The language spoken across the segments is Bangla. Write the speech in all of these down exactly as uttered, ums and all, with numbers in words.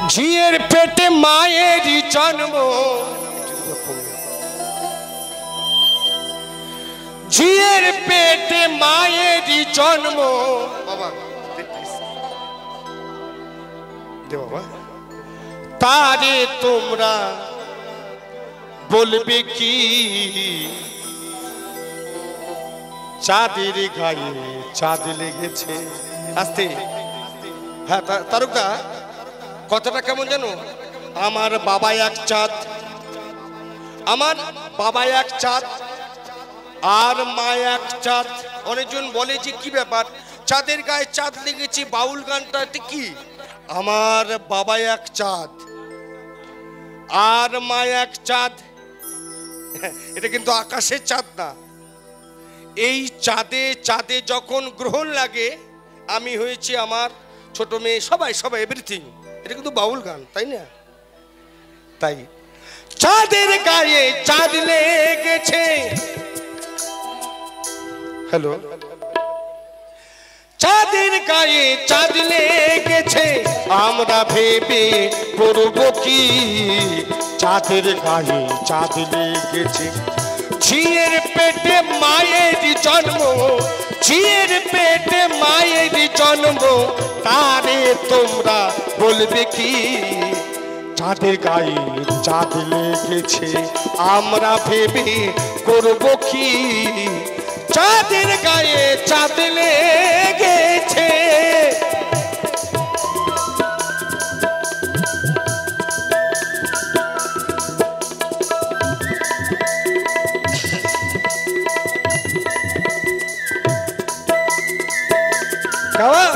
ঝিয়ের পেটে মায়েরই জন্ম, ঝিয়ের পেটে মায়েরই জন্ম। বাবা দে বাবা, তারে তোমরা বলবে কি? চাঁদের গায়ে চাঁদ লেগেছে। আস্তে, হ্যাঁ তারকা কথাটা কেমন জানো? আমার বাবা এক চাঁদ, আমার বাবা এক চাঁদ আর মা এক চাঁদ। অনেকজন বলে যে কি ব্যাপার, চাঁদের গায়ে চাঁদ লেগেছে, বাউল গানটা কি? আমার বাবা এক চাঁদ আর মা এক চাঁদ, এটা কিন্তু আকাশের চাঁদ না। এই চাঁদে চাঁদে যখন গ্রহণ লাগে, আমি হয়েছি আমার ছোট মেয়ে, সবাই সবাই এভরিথিং। এটা কিন্তু বাউল গান, তাই না? তাই চাঁদের গায়ে চাঁদ লেগেছে। হ্যালো, চাঁদের গায়ে চাঁদ লেগেছে, আমরা ভেবে করব কি? চাঁদের গায়ে চাঁদ লেগেছে, ঝিয়ের পেটে মায়ের জন্ম, ঝিয়ের পেটে মায়ের জন্ম। তারে তোমরা বলবে কি? চাঁদের গায়ে চাঁদ লেগেছে, আমরা ভেবে করব কি? চাঁদের গায়ে চাঁদ লেগেছে। কাওয়া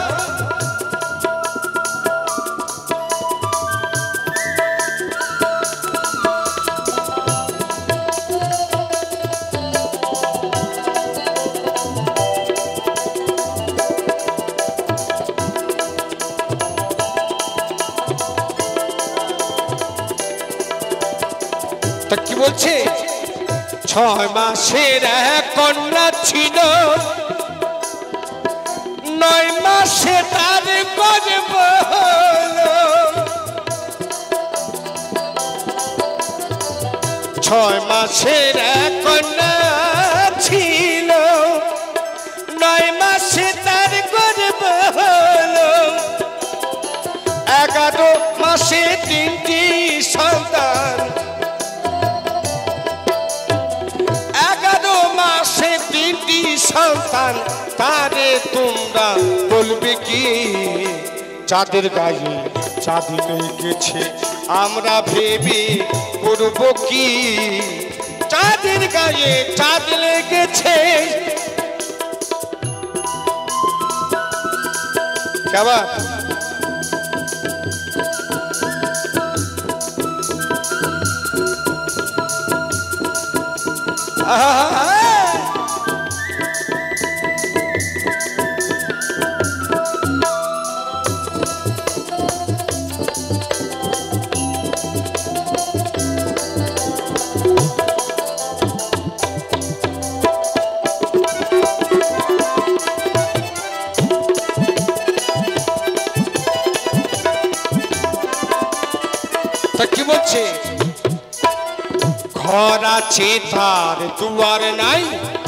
তা কি বলছে? ছয় মাসের এক কন্যা ছিল, নয় মাসে তার গর্ভ হলো। ছয় মাসের এক কন্যা ছিল, নয় মাসে তার গর্ভ হলো। এগারো মাসে তিনটি সন্তান, এগারো মাসে তিনটি সন্তান। তারে তোমরা বলবে কি? চাঁদের গায়ে চাঁদ লেগেছে, আমরা ভেবে করব কি? চাঁদের গায়ে চাঁদ লেগেছে। কেমন? আহা, কি বলছে? ঘর আছে তার দুয়ার নাই,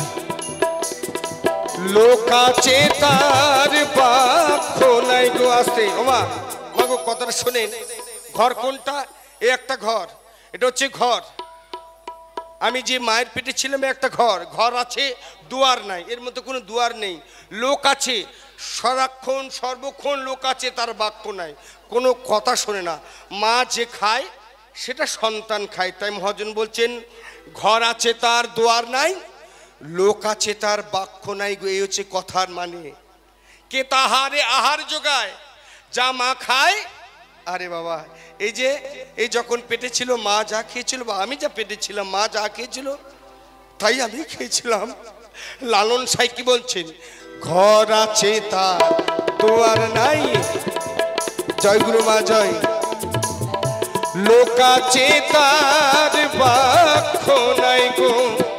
লোক আছে তার বাক্য নাই গো। আসতে ওমা মাগো কথাটা শোনেন। ঘর কোনটা? এ একটা ঘর, এটা হচ্ছে ঘর। আমি যে মায়ের পেটে ছিলাম একটা ঘর, ঘর আছে, দুয়ার নাই। এর মধ্যে কোনো দুয়ার নেই। লোক আছে, সারাক্ষণ সর্বক্ষণ লোক আছে, তার বাক্য নাই, কোনো কথা শোনে না। মা যে খায় সেটা সন্তান খায়। তাই মহাজন বলছেন, ঘর আছে তার দুয়ার নাই, লোক আছে তার বাক্য নাই গো। এই হচ্ছে কথার মানে। কে তাহারে আহার যোগায়, যা মা খায়। আরে বাবা, এই যে এই যখন পেটে ছিল মা যা খেয়েছিল, বা আমি যা পেটে ছিলাম মা যা খেয়েছিল তাই আমি খেয়েছিলাম। লালন সাই কি বলছেন? ঘর আছে তার দুয়ার নাই, জয় গুরু মা জয়। লোক আছে তার বাক্য নাই গো,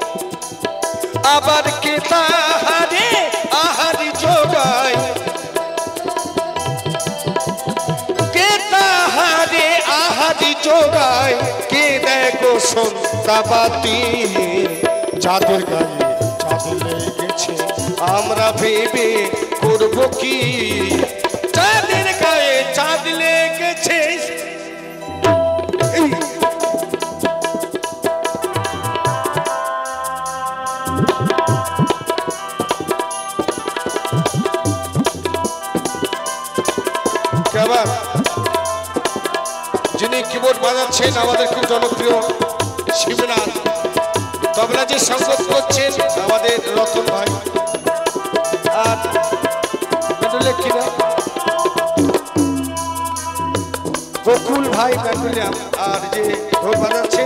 আবার কে তাহারে আহার যোগায়, কে তাহারে জোগায় কে দেখো সন্তাবাতি চাঁদের গায়ে চাঁদ লেগেছে আমরা ভেবে করব কি চাঁদের গায়ে চাঁদ লেগেছে কেমন যিনি কিবোর্ড বাজাচ্ছেন আমাদের খুব জনপ্রিয় শিবনাথ তবলা যে সংগত করছেন আমাদের রতন ভাই আর কিনা বকুল ভাই ব্যান্ডুলিয়াম আর যে ঢোল বাজাচ্ছে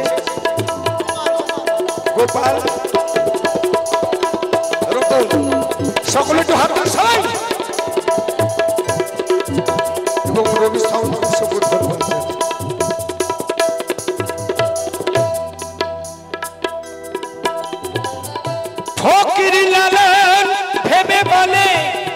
গোপাল রতন সকলে একটু হাত সবাই এবং রবি সাউন্ড সবুজ ফকির লালন ভেবে বলে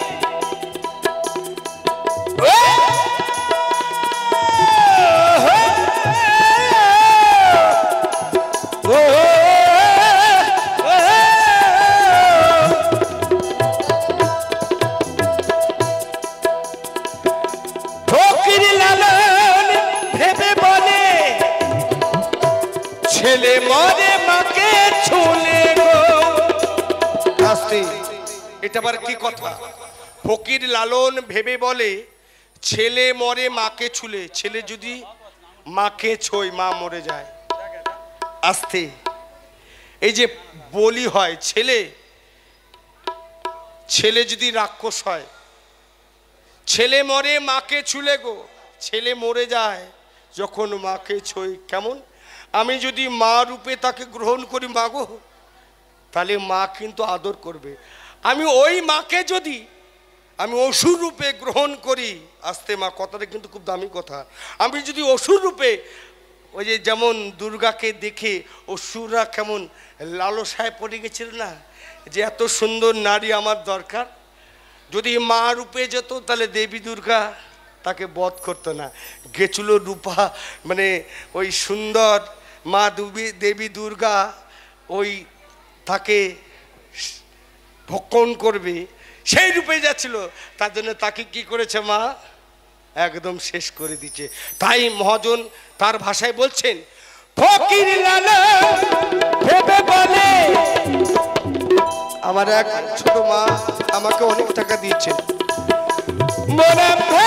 ফকির লালন ভেবে বলে ছেলে মরে মাকে ছুলে গো এটা আবার কি কথা ফকির লালন ভেবে বলে ছেলে মরে মাকে ছুলে ছেলে যদি মাকে ছোয় মা মরে যায় আস্তে এই যে বলি হয় ছেলে ছেলে যদি রাক্ষস হয় ছেলে মরে মাকে ছুলে গো ছেলে মরে যায় যখন মাকে ছোয় কেমন আমি যদি মা রূপে তাকে গ্রহণ করি মাগো তাহলে মা কিন্তু আদর করবে আমি ওই মাকে যদি আমি অসুর রূপে গ্রহণ করি আস্তে মা কথাটা কিন্তু খুব দামি কথা আমি যদি অসুর রূপে ওই যে যেমন দুর্গাকে দেখে অসুররা কেমন লালসায় পড়ে গেছিল না যে এত সুন্দর নারী আমার দরকার যদি মা রূপে যেত তাহলে দেবী দুর্গা তাকে বধ করতো না গেছিল রূপা মানে ওই সুন্দর মা দেবী দেবী দুর্গা ওই তাকে ভক্ষণ করবে সেই রূপে যাচ্ছিল তার জন্য তাকে কি করেছে মা একদম শেষ করে দিচ্ছে তাই মহাজন তার ভাষায় বলছেন ফকির লালন ভেবে বলে আমার এক ছোট মা আমাকে অনেক টাকা দিয়েছে মনে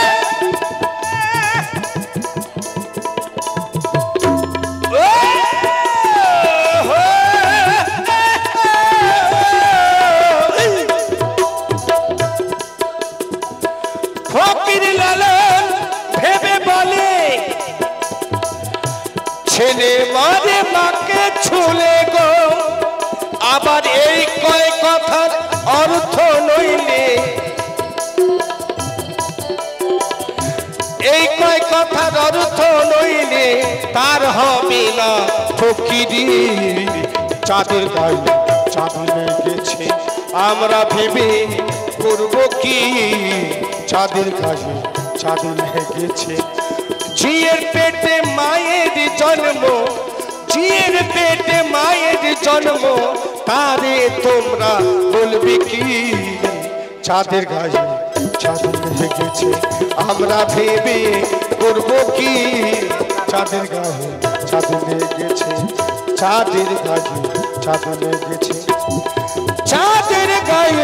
ফকির লালন ভেবে বলে ছেলে মারে মাকে ছুলে গো আবার এই কয় কথার অর্থ নইলে এই কয় কথার অর্থ নইলে তার হবে না ফকিরি চাঁদের গায়ে চাঁদ লেগেছে আমরা ভেবে করব কি চাঁদের গায়ে চাঁদ লেগেছে ঝিয়ের পেটে মায়ের জন্ম ঝিয়ের পেটে মায়ের জন্ম তারে তোমরা বলবে কি চাঁদের গায়ে চাঁদ লেগেছে আমরা ভেবে করব কি চাঁদের গায়ে চাঁদ লেগেছে চাঁদের গায়ে চাঁদ লেগেছে চাঁদের গায়ে